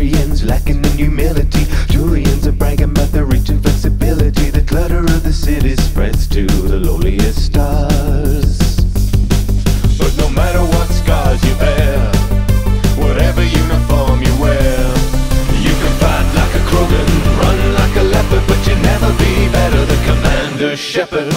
Solarians lacking in humility. Turians are bragging about their reach and flexibility. The clutter of the city spreads to the lowliest stars. But no matter what scars you bear, whatever uniform you wear, you can fight like a Krogan, run like a leopard, but you'll never be better than Commander Shepard.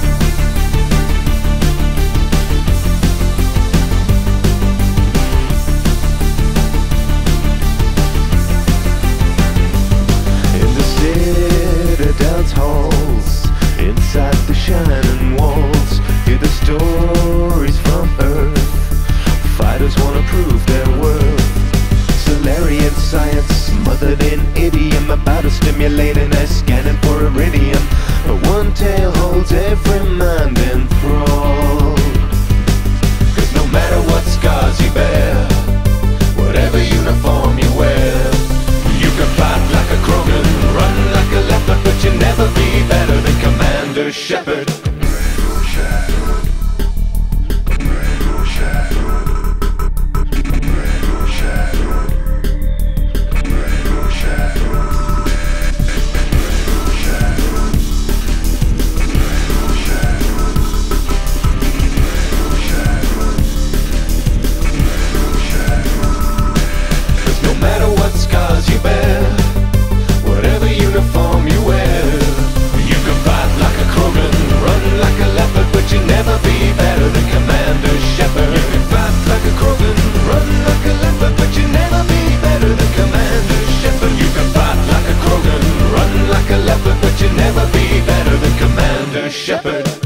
Halls, inside the shining walls, hear the stories from Earth. Fighters wanna prove their worth. Solarian science smothered in idiom, about to stimulate an eye scanning for iridium. But one tale holds every mind enthralled. 'Cause no matter what scars you bear, whatever uniform you wear, you can fight like a Krogan, run like a leopard, but you'll never be better than Commander Shepard. No matter what scars you bear, whatever uniform you wear, you can fight like a Krogan, run like a leopard, but you'll never be better than Commander Shepard. You can fight like a Krogan, run like a leopard, but you'll never be better than Commander Shepard. You can fight like a Krogan, run like a leopard, but you'll never be better than Commander Shepard.